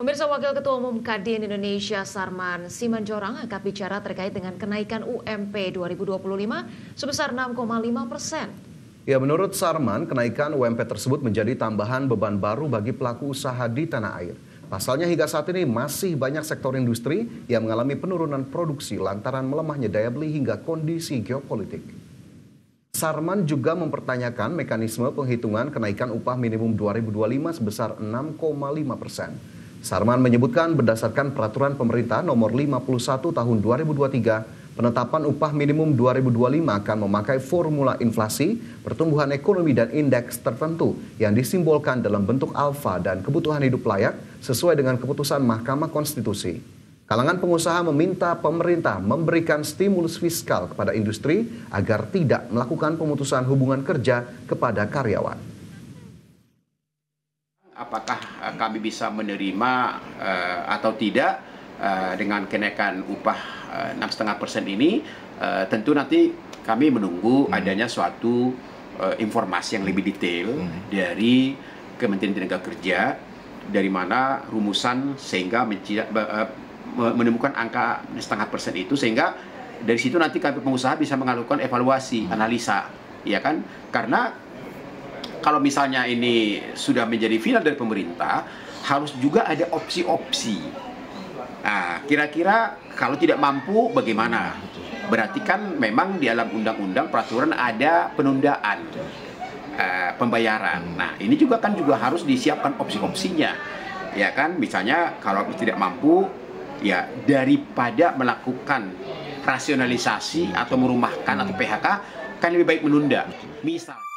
Pemirsa, Wakil Ketua Umum Kadin Indonesia Sarman Simanjorang angkat bicara terkait dengan kenaikan UMP 2025 sebesar 6,5%. Ya, menurut Sarman, kenaikan UMP tersebut menjadi tambahan beban baru bagi pelaku usaha di tanah air. Pasalnya hingga saat ini masih banyak sektor industri yang mengalami penurunan produksi lantaran melemahnya daya beli hingga kondisi geopolitik. Sarman juga mempertanyakan mekanisme penghitungan kenaikan upah minimum 2025 sebesar 6,5%. Sarman menyebutkan berdasarkan peraturan pemerintah nomor 51 tahun 2023, penetapan upah minimum 2025 akan memakai formula inflasi, pertumbuhan ekonomi dan indeks tertentu yang disimbolkan dalam bentuk alfa dan kebutuhan hidup layak sesuai dengan keputusan Mahkamah Konstitusi. Kalangan pengusaha meminta pemerintah memberikan stimulus fiskal kepada industri agar tidak melakukan pemutusan hubungan kerja kepada karyawan. Apakah kami bisa menerima atau tidak dengan kenaikan upah 6,5% ini? Tentu nanti kami menunggu adanya suatu informasi yang lebih detail dari Kementerian Tenaga Kerja, dari mana rumusan sehingga menemukan angka 6,5% itu, sehingga dari situ nanti kami pengusaha bisa melakukan evaluasi, analisa, ya kan? Karena kalau misalnya ini sudah menjadi final dari pemerintah, harus juga ada opsi-opsi. Nah, kira-kira kalau tidak mampu bagaimana? Berarti kan memang di dalam undang-undang peraturan ada penundaan pembayaran. Nah, ini juga harus disiapkan opsi-opsinya. Ya kan, misalnya kalau tidak mampu, ya daripada melakukan rasionalisasi atau merumahkan atau PHK, kan lebih baik menunda. Misal